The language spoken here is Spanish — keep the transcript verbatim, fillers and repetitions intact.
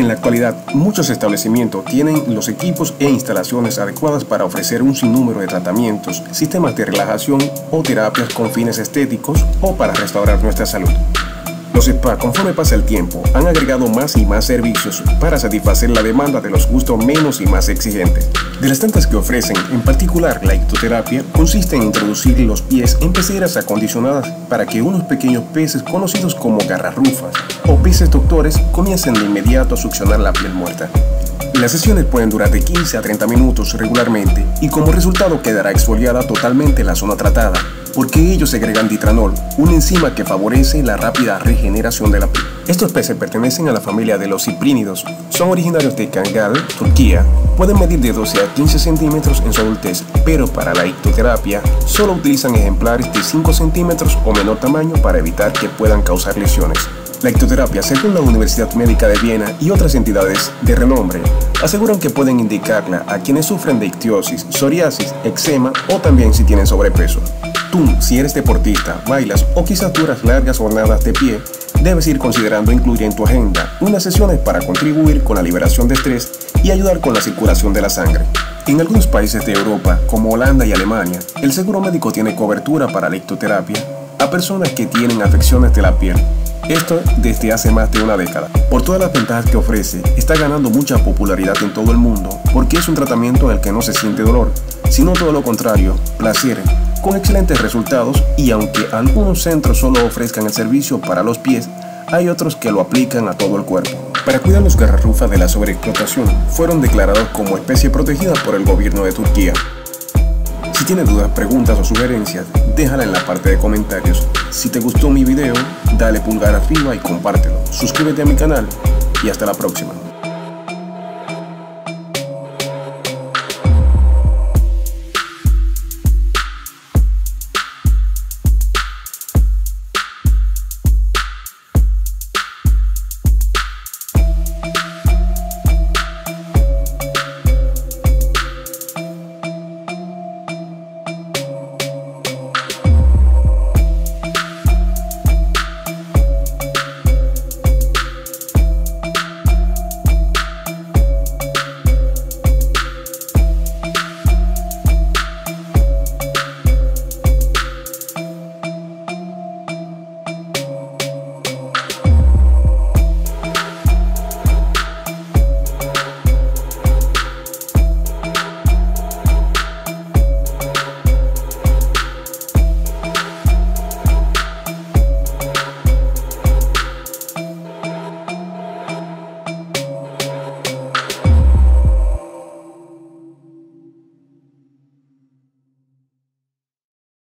En la actualidad, muchos establecimientos tienen los equipos e instalaciones adecuadas para ofrecer un sinnúmero de tratamientos, sistemas de relajación o terapias con fines estéticos o para restaurar nuestra salud. Los spa, conforme pasa el tiempo, han agregado más y más servicios para satisfacer la demanda de los gustos menos y más exigentes. De las tantas que ofrecen, en particular la ictoterapia, consiste en introducir los pies en peceras acondicionadas para que unos pequeños peces conocidos como garrarrufas o peces doctores comiencen de inmediato a succionar la piel muerta. Las sesiones pueden durar de quince a treinta minutos regularmente y como resultado quedará exfoliada totalmente la zona tratada, porque ellos segregan ditranol, una enzima que favorece la rápida regeneración de la piel. Estos peces pertenecen a la familia de los ciprínidos, son originarios de Kangal, Turquía, pueden medir de doce a quince centímetros en su adultez, pero para la ictoterapia solo utilizan ejemplares de cinco centímetros o menor tamaño para evitar que puedan causar lesiones. La ictoterapia, según la Universidad Médica de Viena y otras entidades de renombre, aseguran que pueden indicarla a quienes sufren de ictiosis, psoriasis, eczema o también si tienen sobrepeso. Tú, si eres deportista, bailas o quizás duras largas jornadas de pie, debes ir considerando incluir en tu agenda unas sesiones para contribuir con la liberación de estrés y ayudar con la circulación de la sangre. En algunos países de Europa, como Holanda y Alemania, el seguro médico tiene cobertura para la ictoterapia a personas que tienen afecciones de la piel. Esto desde hace más de una década. Por todas las ventajas que ofrece, está ganando mucha popularidad en todo el mundo porque es un tratamiento en el que no se siente dolor, sino todo lo contrario, placer, con excelentes resultados, y aunque algunos centros solo ofrezcan el servicio para los pies, hay otros que lo aplican a todo el cuerpo. Para cuidar los garrarrufas de la sobreexplotación, fueron declarados como especie protegida por el gobierno de Turquía. Si tienes dudas, preguntas o sugerencias, déjala en la parte de comentarios. Si te gustó mi video, dale pulgar arriba y compártelo. Suscríbete a mi canal y hasta la próxima.